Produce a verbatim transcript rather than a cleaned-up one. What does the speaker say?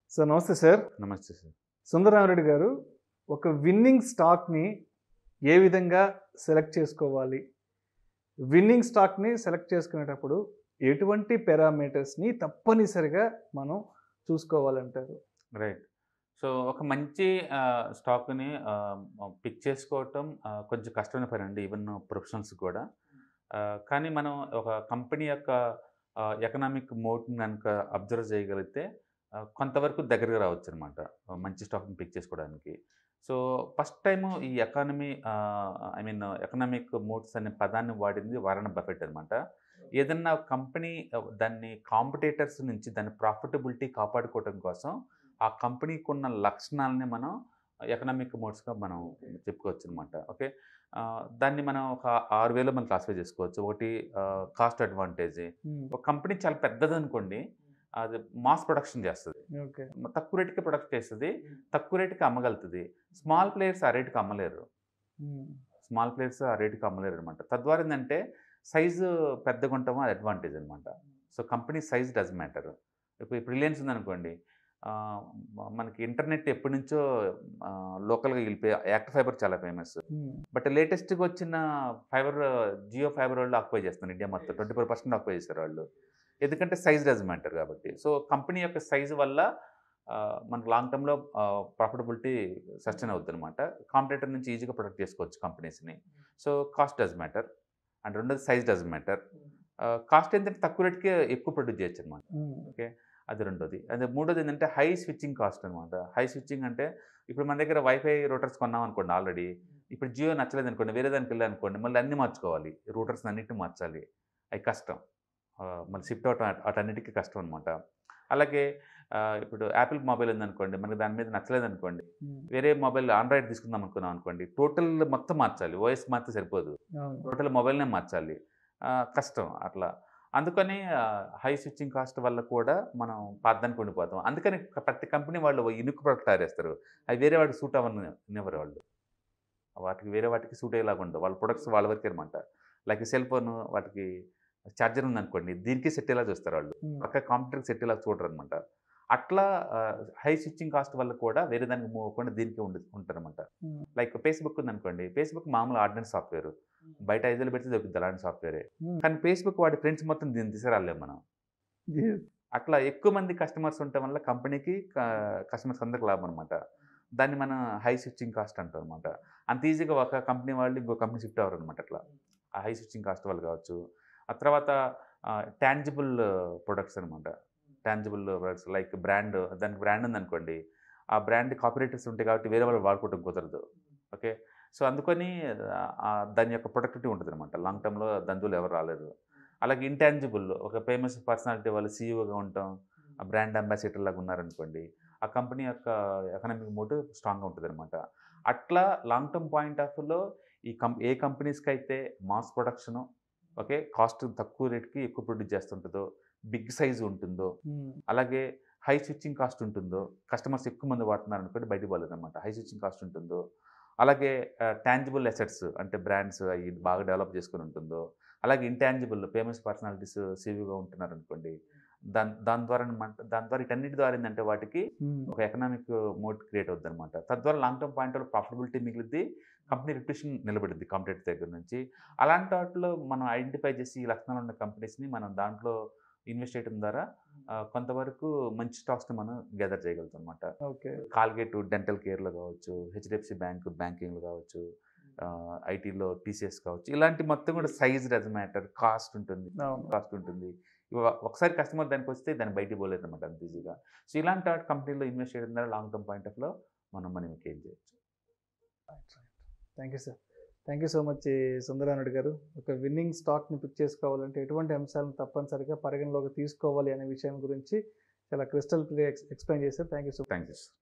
Sir నమస్తే sir. నమస్తే sir. సుందర రామి రెడ్డి గారు, ఒక విన్నింగ్ స్టాక్‌ని ఏ విధంగా సెలెక్ట్ చేసుకోవాలి? విన్నింగ్ స్టాక్‌ని సెలెక్ట్ చేసుకునేటప్పుడు ఎటువంటి పారామీటర్స్‌ని తప్పనిసరిగా మనం చూసుకోవాలంటారు? రైట్. సో, ఒక మంచి ఆహ్, స్టాక్‌ని ఆహ్, పిక్ చేసుకోవటం ఆహ్, కొంచెం కష్టమైన పనండి ఈవెన్ ప్రొఫెషనల్స్‌కి కూడా. ఆహ్, కానీ మనం ఒక కంపెనీ యొక్క ఆహ్, ఎకనామిక్ మోడ్‌ని గనుక అబ్జర్వ్ చేయగలిగితే ఆహ్, కొంతవరకు దగ్గరగా రావచ్చనమాట. మంచి స్టాక్‌ని పిక్ చేసుకోవడానికి. సో, ఫస్ట్ టైము ఈ economy ah, I mean economic modes అనే పదాన్ని వాడింది వారన్ బఫెట్ అనమాట. ఏదన్నా కంపెనీ ఆహ్, దాన్ని కాంపిటీటర్స్ నుంచి దాని ప్రాఫిటబిలిటీ కాపాడుకోవటం కోసం ఆ కంపెనీకున్న లక్షణాలని మనం ఎకనామిక్ మోడ్స్‌గా మనం చెప్పుకోవచ్చనమాట. ఓకే. ఆహ్, దాన్ని మనం ఒక ఆరు వేలో మనం క్లాసిఫై చేసుకోవచ్చు. ఒకటి ఆహ్, కాస్ట్ అడ్వాంటేజ్. హ్మ్. ఒక కంపెనీ చాలా పెద్దదనుకోండి, అది మాస్ ప్రొడక్షన్ చేస్తది. ఓకే. తక్కువ రేట్‌కి ప్రొడక్ట్ చేస్తది. తక్కువ రేట్‌కి అమ్మగలుగుతది. స్మాల్ ప్లేయర్స్ ఆ రేట్‌కి అమ్మలేరు. హ్మ్. స్మాల్ ప్లేయర్స్ ఆ రేట్‌కి అమ్మలేరనమాట. తద్వారా ఏందంటే సైజు పెద్దగుంటమో అది అడ్వాంటేజ్ అనమాట. So, company size does matter. ఇప్పుడు ఇప్పుడు రిలయన్స్ ఉందనుకోండి. ఆహ్, మ మనకి ఇంటర్నెట్ ఎప్పటినుంచో ఆహ్, లోకల్‌గా ఎళ్ళిపోయి యాక్ట్ ఫైబర్ చాలా ఫేమస్. హ్మ్. బట్ లేటెస్ట్‌గా వచ్చిన ఫైబర్ జియో ఫైబర్ వాళ్ళు ఆక్యుపై చేస్తున్నారు ఇండియా మొత్తం. ఇరవై నాలుగు శాతం ఆక్యుపై చేశారు వాళ్ళు. ఎందుకంటే సైజ్ డస్ మ్యాటర్ కాబట్టి. సో, కంపెనీ యొక్క సైజ్ వల్ల ఆహ్, మనకు లాంగ్ టర్మ్‌లో ఆహ్, ప్రాఫిటబిలిటీ సస్టైన్ అవుద్దనమాట. కాంపిటీటర్ నుంచి ఈజీగా ప్రొటెక్ట్ చేసుకోవచ్చు కంపెనీస్‌ని. So, cost does matter. And రెండోది size does matter. Ah, cost ఏంటంటే తక్కువ రేట్‌కే ఎక్కువ ప్రొడ్యూస్ చేయొచ్చనమాట. హ్మ్. ఓకే. అది రెండోది. అదే మూడోది ఏంటంటే హై స్విచ్చింగ్ కాస్ట్ అనమాట. హై స్విచ్చింగ్ అంటే ఇప్పుడు మన దగ్గర వైఫై రూటర్స్ కొన్నామనుకోండి ఆల్రెడీ. ఇప్పుడు జియో నచ్చలేదనుకోండి, వేరే దానికెళ్ళామనుకోండి, మళ్ళీ అన్నీ మార్చుకోవాలి. రూటర్స్ అన్నిటిని మార్చాలి. అయి కష్టం. ఆహ్, మళ్ళీ షిఫ్ట్ అవ్వటం అట్ అటన్నిటికి కష్టం అనమాట. అలాగే ఆహ్, ఇప్పుడు యాపిల్ మొబైల్ ఉందనుకోండి, మనకు దాని మీద నచ్చలేదనుకోండి, హ్మ్. వేరే మొబైల్ ఆండ్రాయిడ్ తీసుకుందాం అనుకున్నాం అనుకోండి, టోటల్ మొత్తం మార్చాలి. ఓఎస్ మారితే సరిపోదు. అవును. టోటల్ మొబైల్‌నే మార్చాలి. ఆహ్, కష్టం అట్లా. అందుకని ఆహ్, హై స్విచ్చింగ్ కాస్ట్ వల్ల కూడా మనం పాతదానికి ఉండిపోతాం. అందుకని క ప్రతి కంపెనీ వాళ్ళు ఇనుకు ప్రొడక్ట్ తయారేస్తారు. అవి వేరే వాడికి సూట్ అవ్వనివ్వరు వాళ్ళు. వాటికి వేరే వాటికి సూట్ అయ్యేలాగా ఉండవు. వాళ్ళ ప్రొడక్ట్స్ వాళ్ళ వరకే అనమాట. లైక్ సెల్ ఫోన్ వాటికి చార్జర్ ఉందనుకోండి, దీనికి సెట్ అయ్యేలా చూస్తారు వాళ్ళు. హ్మ్. పక్క కాంప్యూటర్‌కి సెట్ అయ్యేలా చూడరనమాట. అట్లా ఆహ్, హై స్విచ్చింగ్ కాస్ట్ వల్ల కూడా వేరే దానికి మూవ్ అవ్వకుండా దీనికే ఉండి ఉంటారనమాట. హ్మ్. లైక్ ఫేస్‌బుక్ ఉందనుకోండి. ఫేస్‌బుక్ మామూలు ఆర్డినరీ సాఫ్ట్‌వేర్. బయట ఐదు వేలు పెడితే దొరుకుద్ది అలాంటి సాఫ్ట్‌వేరే. హ్మ్. కానీ ఫేస్‌బుక్ వాడి ఫ్రెండ్స్ మొత్తం దీన్ని తీసుకురాలేము మనం. యెస్. అట్లా ఎక్కువ మంది కస్టమర్స్ ఉండటం వల్ల కంపెనీకి క కస్టమర్స్ అందరికి లాభం అనమాట. దాన్ని మనం హై స్విచ్చింగ్ కాస్ట్ అంటాం అనమాట. అంత ఈజీగా ఒక కంపెనీ వాళ్ళు ఇంకో కంపెనీ షిఫ్ట్ అవ్వరనమాట అట్లా. ఆ హై స్విచ్చింగ్ కాస్ట్ వల్ల కావచ్చు. ఆ తర్వాత ఆహ్, టాంజిబుల్ ప్రొడక్ట్స్ అనమాట. టాంజిబుల్ ప్రొడక్ట్స్ లైక్ బ్రాండ్ దానికి బ్రాండ్ ఉందనుకోండి. ఆ బ్రాండ్ కాపీరైటర్స్ ఉంటాయి కాబట్టి వేరే వాళ్ళు వాడుకోవడం కుదరదు. ఓకే. సో, అందుకని ఆహ్, దాని యొక్క ప్రొడక్టివిటీ ఉంటదనమాట. లాంగ్ టర్మ్‌లో దాని జోలికి ఎవరు రాలేరు. అలాగే ఇంటాంజిబుల్ ఒక ఫేమస్ పర్సనాలిటీ వాళ్ళు సీఈఓగా ఉండటం, ఆ బ్రాండ్ అంబాసిడర్ లాగా ఉన్నారనుకోండి. ఆ కంపెనీ యొక్క ఎకనామిక్ మోట్ స్ట్రాంగ్‌గా ఉంటదనమాట. అట్లా లాంగ్ టర్మ్ పాయింట్ ఆఫ్ వ్యూలో ఈ కం ఏ కంపెనీస్‌కైతే మాస్ ప్రొడక్షను, ఓకే, కాస్ట్ తక్కువ రేట్‌కి ఎక్కువ ప్రొడ్యూస్ చేస్తుంటదో, బిగ్ సైజ్ ఉంటుందో, హ్మ్. అలాగే హై స్విచ్చింగ్ కాస్ట్ ఉంటుందో, కస్టమర్స్ ఎక్కువ మంది వాడుతున్నారనుకోండి బయటికి పోలేదనమాట. హై స్విచ్చింగ్ కాస్ట్ ఉంటుందో, అలాగే ఆహ్, టాంజిబుల్ అసెట్స్ అంటే బ్రాండ్స్ అయి బాగా డెవలప్ చేసుకొని ఉంటుందో, అలాగే ఇంటాంజిబుల్ ఫేమస్ పర్సనాలిటీస్ సీఈఓగా ఉంటున్నారనుకోండి. దాని దాని ద్వారా అనమాట దాని ద్వారా వీటన్నిటి ద్వారా ఏందంటే వాటికి హ్మ్. ఒక ఎకనామిక్ మోడ్ క్రియేట్ అవుద్దనమాట. తద్వారా long term point of profitability మిగిలిద్ది. కంపెనీ రెప్యుటేషన్ నిలబడిద్ది కాంపిటీటర్ దగ్గర నుంచి. అలాంటి వాటిలో మనం ఐడెంటిఫై చేసి ఈ లక్షణాలు ఉన్న కంపెనీస్‌ని మనం దాంట్లో ఇన్వెస్ట్ చేయడం ద్వారా ఆహ్, కొంతవరకు మంచి స్టాక్స్‌ని మనం గెదర్ చేయగలుగుతాం అనమాట. ఓకే. కాల్గేట్ డెంటల్ కేర్‌లో కావచ్చు, హెచ్‌డిఎఫ్‌సి బ్యాంక్ బ్యాంకింగ్‌లో కావచ్చు, ఆహ్, ఐటీలో టీసీఎస్ కావచ్చు. ఇలాంటి మొత్తం కూడా సైజ్ డస్ మ్యాటర్. కాస్ట్ ఉంటుంది. అవును. కాస్ట్ ఉంటుంది. ఇవ ఒకసారి కస్టమర్ దానికొస్తే దాన్ని బయటికి పోలేరనమాట అంత ఈజీగా. సో, ఇలాంటి వాటి కంపెనీలో ఇన్వెస్ట్ చేయడం ద్వారా లాంగ్ టర్మ్ పాయింట్ ఆఫ్‌లో మనం మనీ గెయిన్ చేయొచ్చు. Right. Right. Thank you sir. Thank you so much Sundara Rami Reddy గారు. ఒక విన్నింగ్ స్టాక్‌ని పిక్ చేసుకోవాలంటే ఎటువంటి అంశాలను తప్పనిసరిగా పరిగణలోకి తీసుకోవాలి అనే విషయం గురించి చాలా క్రిస్టల్ క్లియర్ ఎక్స్ ఎక్స్‌ప్లెయిన్ చేశారు. Thank you so thank you sir.